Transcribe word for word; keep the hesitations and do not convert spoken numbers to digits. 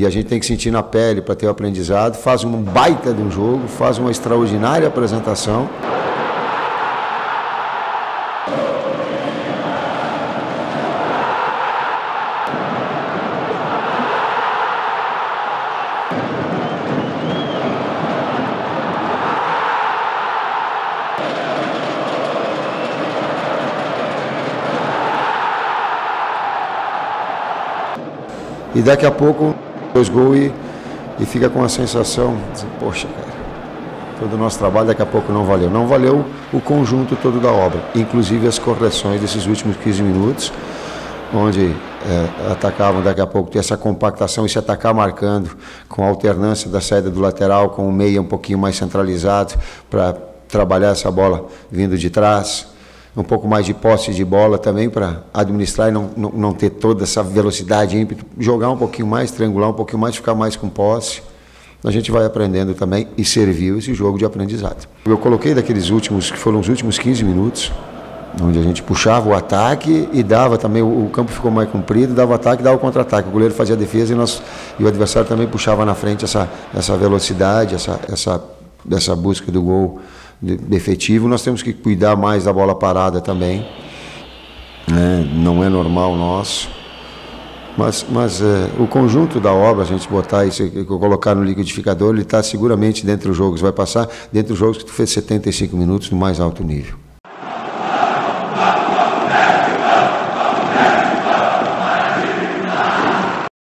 a gente tem que sentir na pele para ter o aprendizado, faz um baita de um jogo, faz uma extraordinária apresentação. E daqui a pouco, dois gols e, e fica com a sensação, de, poxa, cara, todo o nosso trabalho daqui a pouco não valeu. Não valeu o conjunto todo da obra, inclusive as correções desses últimos quinze minutos, onde é, atacavam daqui a pouco, ter essa compactação e se atacar marcando, com a alternância da saída do lateral, com o meia um pouquinho mais centralizado, para trabalhar essa bola vindo de trás. Um pouco mais de posse de bola também para administrar e não, não, não ter toda essa velocidade, ímpeto, jogar um pouquinho mais, triangular um pouquinho mais, ficar mais com posse. A gente vai aprendendo também e serviu esse jogo de aprendizado. Eu coloquei daqueles últimos, que foram os últimos quinze minutos, onde a gente puxava o ataque e dava também, o, o campo ficou mais comprido, dava o ataque e dava o contra-ataque. O goleiro fazia a defesa e, nós, e o adversário também puxava na frente essa, essa velocidade, essa, essa, essa busca do gol de, de efetivo. Nós temos que cuidar mais da bola parada também, né? Não é normal nosso, mas, mas é, o conjunto da obra, a gente botar isso, colocar no liquidificador, ele está seguramente dentro dos jogos, vai passar dentro dos jogos que tu fez setenta e cinco minutos no mais alto nível.